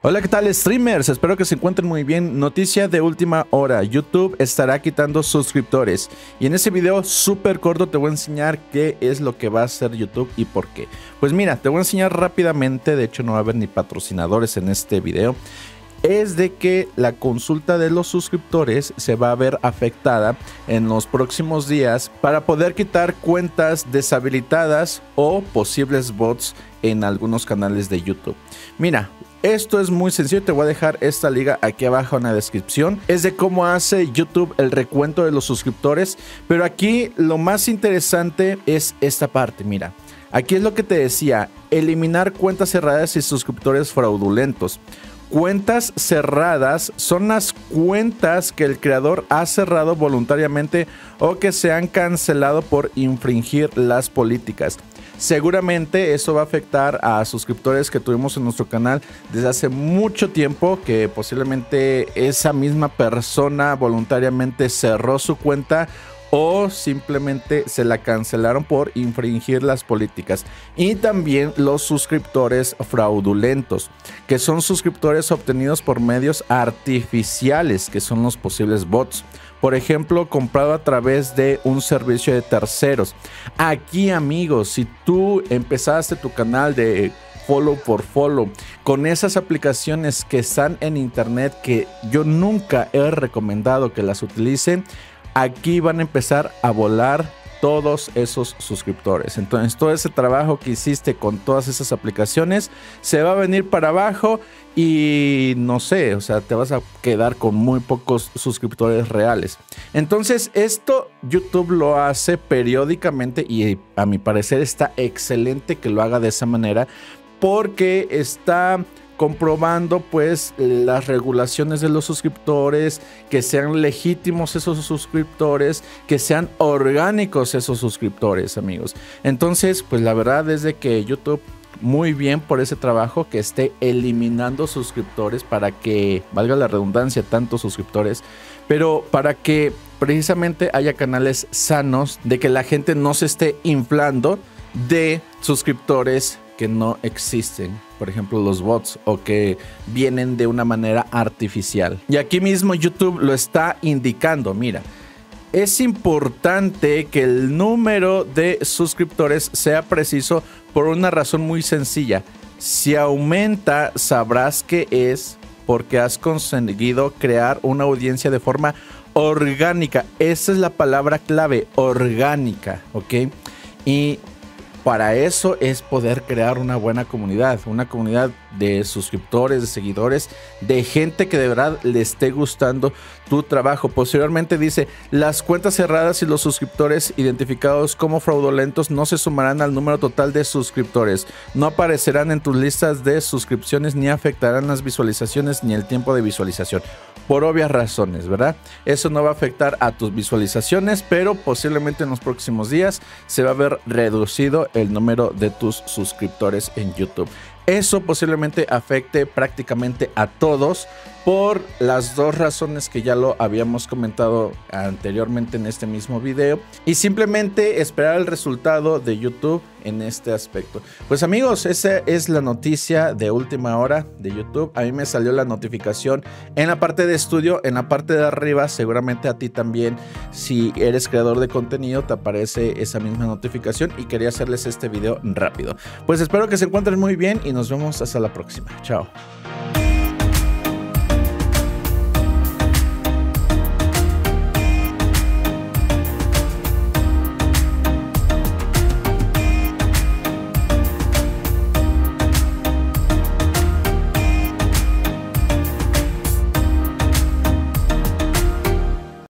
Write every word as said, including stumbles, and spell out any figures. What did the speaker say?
Hola, ¿qué tal, streamers? Espero que se encuentren muy bien. Noticia de última hora: YouTube estará quitando suscriptores. Y en ese video súper corto te voy a enseñar qué es lo que va a hacer YouTube y por qué. Pues mira, te voy a enseñar rápidamente. De hecho no va a haber ni patrocinadores en este video. Es de que la consulta de los suscriptores se va a ver afectada en los próximos días para poder quitar cuentas deshabilitadas o posibles bots en algunos canales de YouTube. Mira, esto es muy sencillo, te voy a dejar esta liga aquí abajo en la descripción. Es de cómo hace YouTube el recuento de los suscriptores, pero aquí lo más interesante es esta parte. Mira, aquí es lo que te decía: eliminar cuentas cerradas y suscriptores fraudulentos. Cuentas cerradas son las cuentas que el creador ha cerrado voluntariamente o que se han cancelado por infringir las políticas. Seguramente eso va a afectar a suscriptores que tuvimos en nuestro canal desde hace mucho tiempo, que posiblemente esa misma persona voluntariamente cerró su cuenta o simplemente se la cancelaron por infringir las políticas. Y también los suscriptores fraudulentos, que son suscriptores obtenidos por medios artificiales, que son los posibles bots. Por ejemplo, comprado a través de un servicio de terceros. Aquí, amigos, si tú empezaste tu canal de follow por follow con esas aplicaciones que están en internet, que yo nunca he recomendado que las utilicen, aquí van a empezar a volar todos esos suscriptores. Entonces todo ese trabajo que hiciste con todas esas aplicaciones se va a venir para abajo y no sé, o sea, te vas a quedar con muy pocos suscriptores reales. Entonces esto YouTube lo hace periódicamente y a mi parecer está excelente que lo haga de esa manera, porque está comprobando pues las regulaciones de los suscriptores, que sean legítimos esos suscriptores, que sean orgánicos esos suscriptores, amigos. Entonces pues la verdad es de que YouTube, muy bien por ese trabajo, que esté eliminando suscriptores para que, valga la redundancia, tantos suscriptores, pero para que precisamente haya canales sanos, de que la gente no se esté inflando de suscriptores que no existen, por ejemplo los bots, o que vienen de una manera artificial. Y aquí mismo YouTube lo está indicando. Mira, es importante que el número de suscriptores sea preciso por una razón muy sencilla: si aumenta, sabrás que es porque has conseguido crear una audiencia de forma orgánica. Esa es la palabra clave, orgánica, ¿ok? Y para eso es poder crear una buena comunidad, una comunidad de suscriptores, de seguidores, de gente que de verdad le esté gustando tu trabajo. Posteriormente dice: las cuentas cerradas y los suscriptores identificados como fraudulentos no se sumarán al número total de suscriptores, no aparecerán en tus listas de suscripciones ni afectarán las visualizaciones ni el tiempo de visualización. Por obvias razones, ¿verdad? Eso no va a afectar a tus visualizaciones, pero posiblemente en los próximos días se va a ver reducido el número de tus suscriptores en YouTube. Eso posiblemente afecte prácticamente a todos, por las dos razones que ya lo habíamos comentado anteriormente en este mismo video, y simplemente esperar el resultado de YouTube en este aspecto. Pues amigos, esa es la noticia de última hora de YouTube. A mí me salió la notificación en la parte de estudio, en la parte de arriba. Seguramente a ti también, si eres creador de contenido, te aparece esa misma notificación, y quería hacerles este video rápido. Pues espero que se encuentren muy bien y nos vemos hasta la próxima. Chao.